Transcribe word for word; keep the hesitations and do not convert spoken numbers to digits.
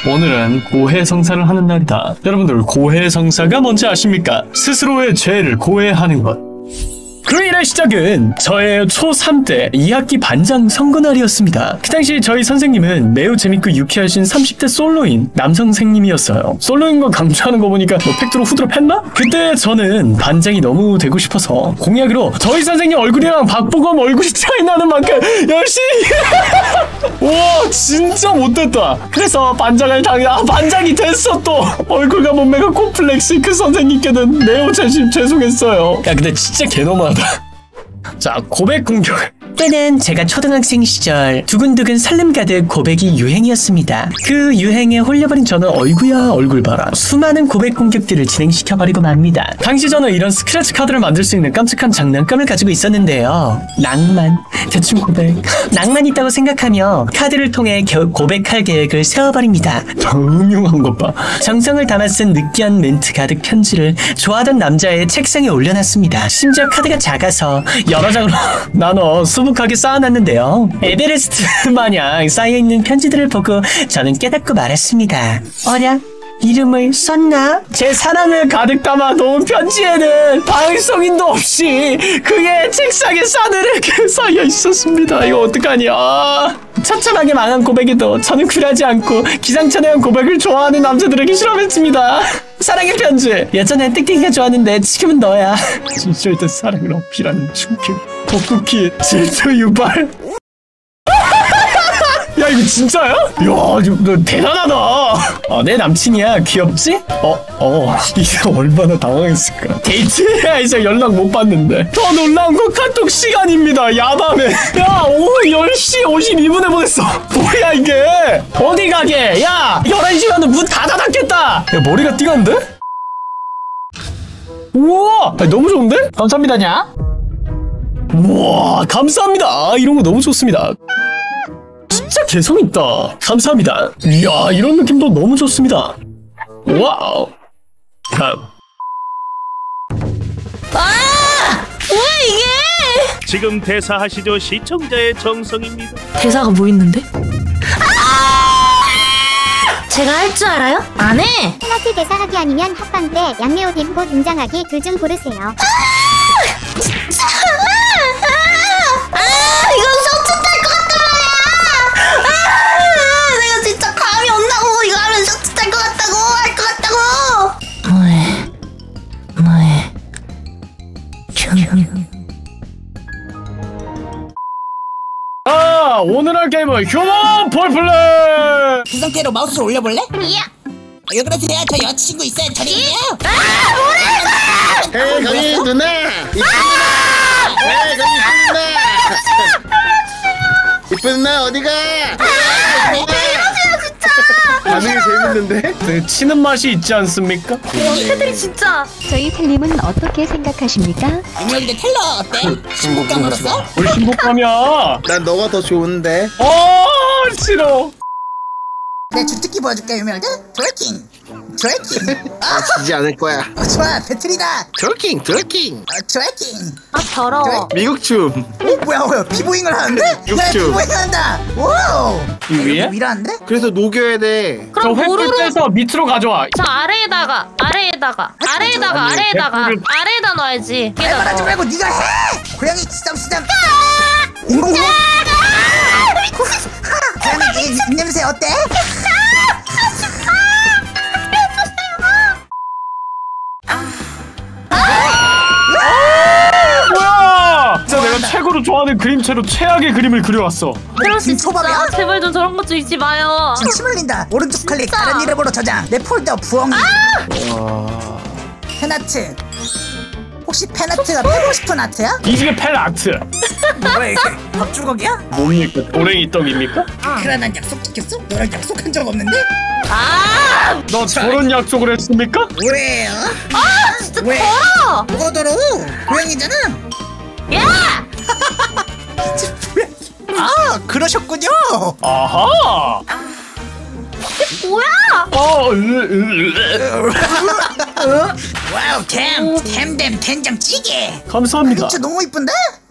오늘은 고해성사를 하는 날이다. 여러분들 고해성사가 뭔지 아십니까? 스스로의 죄를 고해하는 것. 그 일의 시작은 저의 초삼 때 이 학기 반장 선거날이었습니다. 그 당시 저희 선생님은 매우 재밌고 유쾌하신 삼십 대 솔로인 남선생님이었어요. 솔로인 거 강조하는 거 보니까 뭐 팩트로 후드로 팼나? 그때 저는 반장이 너무 되고 싶어서 공약으로 저희 선생님 얼굴이랑 박보검 얼굴이 차이 나는 만큼 열심히 와 진짜 못됐다. 그래서 반장을 당해 아 반장이 됐어. 또 얼굴과 몸매가 콤플렉스. 그 선생님께는 매우 죄송, 죄송했어요. 야 근데 진짜 개너무하다. 자, 고백 공격. 때는 제가 초등학생 시절 두근두근 설렘 가득 고백이 유행이었습니다. 그 유행에 홀려버린 저는 어이구야 얼굴 봐라 수많은 고백 공격들을 진행시켜버리고 맙니다. 당시 저는 이런 스크래치 카드를 만들 수 있는 깜찍한 장난감을 가지고 있었는데요. 낭만, 대충 고백, 낭만 있다고 생각하며 카드를 통해 겨, 고백할 계획을 세워버립니다. 음흉한 것 봐. 정성을 담아 쓴 느끼한 멘트 가득 편지를 좋아하던 남자의 책상에 올려놨습니다. 심지어 카드가 작아서 여러 장으로 나눠 수북하게 쌓아놨는데요. 에베레스트 마냥 쌓여있는 편지들을 보고 저는 깨닫고 말았습니다. 어랴? 이름을 썼나? 제 사랑을 가득 담아 놓은 편지에는 방송인도 없이 그의 책상에 싸늘하게 쌓여 있었습니다. 이거 어떡하냐. 처참하게 망한 고백에도 저는 굴하지 않고 기상천외한 고백을 좋아하는 남자들에게 실험했습니다. 사랑의 편지. 예전엔 땡땡이가 좋았는데 지금은 너야. 진실된 사랑을 어필하는 충격. 벚꽃키 질투 유발. 야 이거 진짜야? 야 너 대단하다. 아, 내 남친이야. 귀엽지? 어? 어 이게 얼마나 당황했을까. 데이트야 이제 연락 못 받는데. 더 놀라운 건 카톡 시간입니다. 야밤에 야 오후 열 시 오십이 분에 보냈어. 뭐야 이게. 어디 가게. 야 열한 시면은 문 다 닫았겠다. 야 머리가 띵한데? 우와 아니, 너무 좋은데? 감사합니다냐. 우와 감사합니다. 아, 이런 거 너무 좋습니다. 진짜 개성있다. 감사합니다. 이야 이런 느낌도 너무 좋습니다. 와우. 다음. 아! 뭐야 이게? 지금 대사하시죠. 시청자의 정성입니다. 대사가 뭐 있는데? 아! 제가 할 줄 알아요? 안 해! 페나트 대사하기 아니면 합방 때 양매호 댐보 등장하기 둘 중 고르세요. 아! 진짜! 아! 이건 셔츠 탈 것 같단 말이야! 아! 내가 진짜 감이 온다고! 이거 하면 셔츠 탈 것 같다고! 할 것 같다고! 뭐해? 뭐해? 큐. 아 오늘 할 게임은 휴먼 폴플레이. 그 상태로 마우스를 올려볼래? 야! 왜 그러세요? 저 여자친구 있어요. 저리요. 아! 뭐래! 에이 거기 누나 이쁜 누나 에이 거기 이쁜 누나 이쁜 누나 어디가 반응이 재밌는데? 네, 치는 맛이 있지 않습니까? 새들이 진짜. 저희 텔님은 어떻게 생각하십니까? 안녕인데 텔러 어때? 신부감으로서? 우리 신부감이야. 난 너가 더 좋은데. 어 싫어. 내 주특기 보여줄게 유명한데? 트래킹 트래킹 아 지지 않을 거야. 어, 좋아 배틀이다. 트래킹 트래킹 어, 트래킹 아 더러워. 미국 춤. 어 뭐야 뭐야 피보잉을 하는데? 야 육주. 피보잉 한다. 와우 이 위에? 위라는데? 그래서 녹여야 돼. 저 그럼 횃불 보루로 빼서 밑으로 가져와. 저 아래에다가 아래에다가 아래에다가 아니, 아래에다가 횃불을- 아래에다 놔야지. 말하지 말고 네가 해. 고양이 시장시장 인공호 고양이 이 냄새 어때? 뭐야? 진짜 내가 최고로 좋아하는 그림체로 최악의 그림을 그려왔어. 페로씨 초밥이야? 진짜 제발 좀 저런 것 좀 잊지 마요. 지금 침 흘린다. 오른쪽 클릭 진짜? 다른 이름으로 저장. 내 폴더 부엉이. 팬아트. 혹시 팬아트가 패고 싶은 아트야? 이 집의 팬 아트. 뭐야 이게? 밥주걱이야? 뭡니까? 오랭이 떡입니까? 그래 난 약속 지켰어? 너랑 약속한 적 없는데? 아! 너 저런 약속을 했습니까? 왜요? 아! 진짜 왜? 더러워! 뭐가 더러워? 고양이잖아. 야! 아 그러셨군요. 아하. 뭐야! 어, 으, 으, 으. 와우 템 템댐 된장찌개. 감사합니다. 진짜 너무 이쁜데?